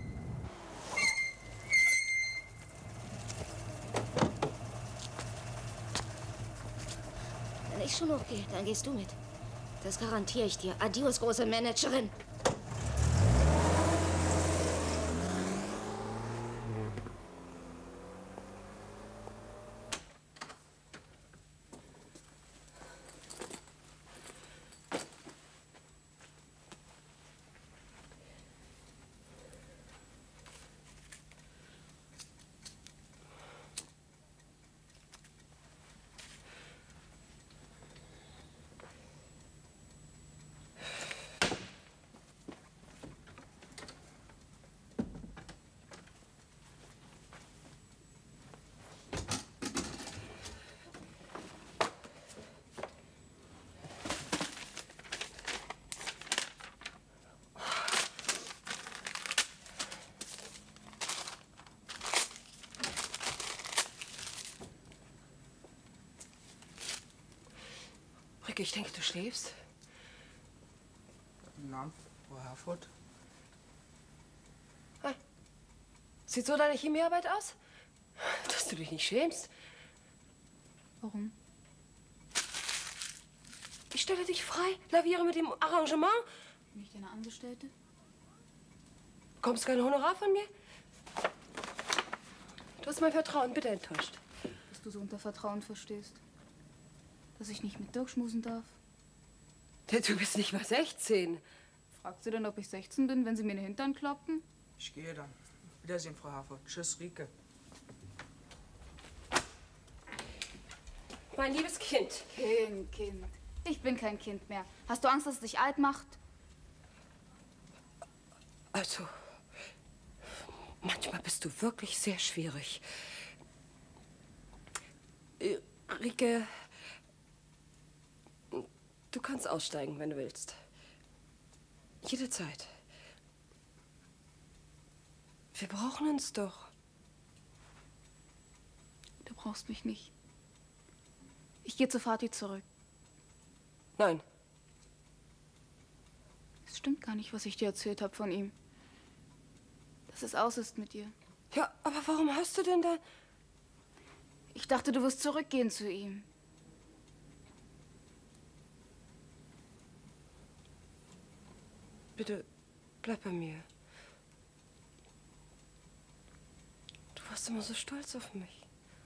Wenn ich schon hochgehe, dann gehst du mit. Das garantiere ich dir. Adios, große Managerin. Ricky, ich denke, du schläfst. Na, Frau Herfurth? Hey. Sieht so deine Chemiearbeit aus? Dass du dich nicht schämst. Warum? Ich stelle dich frei, laviere mit dem Arrangement. Bin ich deine Angestellte? Bekommst kein Honorar von mir? Du hast mein Vertrauen bitte enttäuscht. Dass du so unter Vertrauen verstehst. Dass ich nicht mit Dirk schmusen darf. Du bist nicht mal sechzehn. Fragt sie denn, ob ich sechzehn bin, wenn sie mir in den Hintern kloppen? Ich gehe dann. Wiedersehen, Frau Herfurth. Tschüss, Rike. mein liebes Kind. Kind, Kind. Ich bin kein Kind mehr. Hast du Angst, dass es dich alt macht? Also, manchmal bist du wirklich sehr schwierig. Äh, Rike, du kannst aussteigen, wenn du willst. Jederzeit. Wir brauchen uns doch. Du brauchst mich nicht. Ich gehe zu Vati zurück. Nein. Es stimmt gar nicht, was ich dir erzählt habe von ihm. Dass es aus ist mit dir. Ja, aber warum hast du denn da... Ich dachte, du wirst zurückgehen zu ihm. Bitte, bleib bei mir. Du warst immer so stolz auf mich.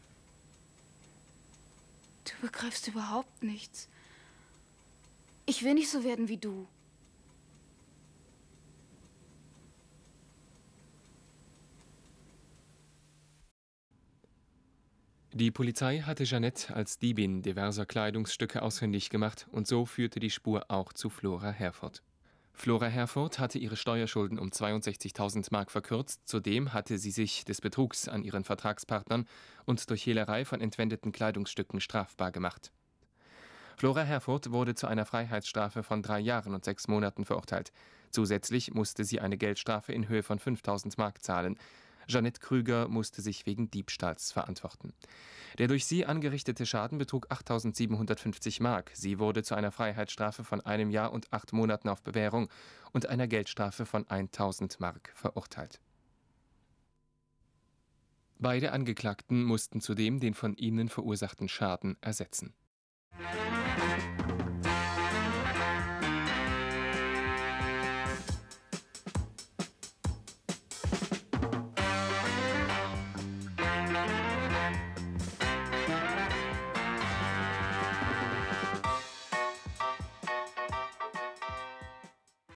Du begreifst überhaupt nichts. Ich will nicht so werden wie du. Die Polizei hatte Jeanette als Diebin diverser Kleidungsstücke ausfindig gemacht und so führte die Spur auch zu Flora Herford. Flora Herford hatte ihre Steuerschulden um zweiundsechzigtausend Mark verkürzt, zudem hatte sie sich des Betrugs an ihren Vertragspartnern und durch Hehlerei von entwendeten Kleidungsstücken strafbar gemacht. Flora Herford wurde zu einer Freiheitsstrafe von drei Jahren und sechs Monaten verurteilt. Zusätzlich musste sie eine Geldstrafe in Höhe von fünftausend Mark zahlen. Jeanette Krüger musste sich wegen Diebstahls verantworten. Der durch sie angerichtete Schaden betrug achttausendsiebenhundertfünfzig Mark. Sie wurde zu einer Freiheitsstrafe von einem Jahr und acht Monaten auf Bewährung und einer Geldstrafe von tausend Mark verurteilt. Beide Angeklagten mussten zudem den von ihnen verursachten Schaden ersetzen.